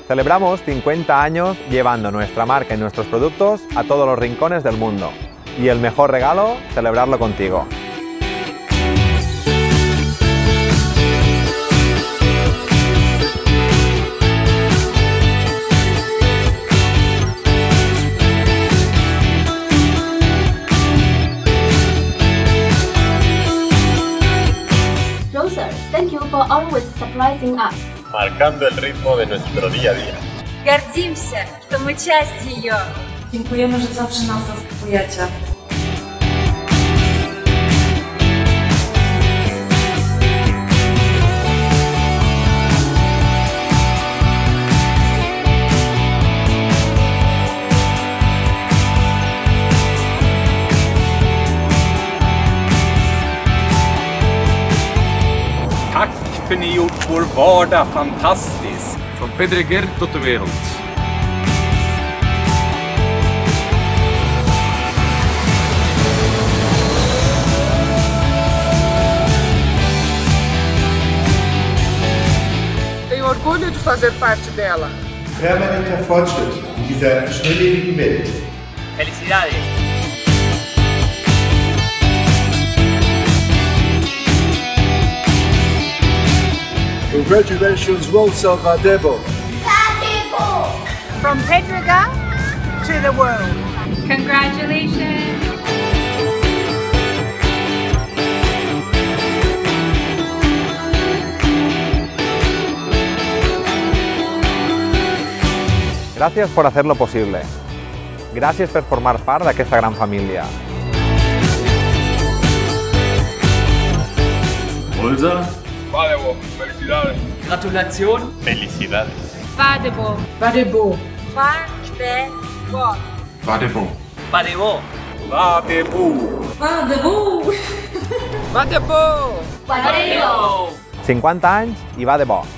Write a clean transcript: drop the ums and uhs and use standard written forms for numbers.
Celebramos 50 años llevando nuestra marca y nuestros productos a todos los rincones del mundo. Y el mejor regalo, celebrarlo contigo. Grocers, thank you for always surprising us. Marcando el ritmo de nuestro día a día. Гордимся, что мы часть ее. Dziękujemy, że zawsze nas zaskakujecie. Tack för ni gjort vår vardag fantastisk. Från Pedreguer tot de wereld. Tenho orgulho de fazer parte dela. Permanenter Fortschritt in dieser schnelllebigen Welt. Felicidades. Congratulations, Rosa Vadebo. From Pedreguer to the world. Congratulations. Gràcies per hacerlo possible. Gràcies per formar part d'aquesta gran família. Rosa Vadebo, felicidades. Gratulation. Felicidades. Vadebo. Badebo. Vadebo. Vadebo. Padebo. Vadebo. Badebo. Vadebo! Vadebo. 50 anys i va de bo.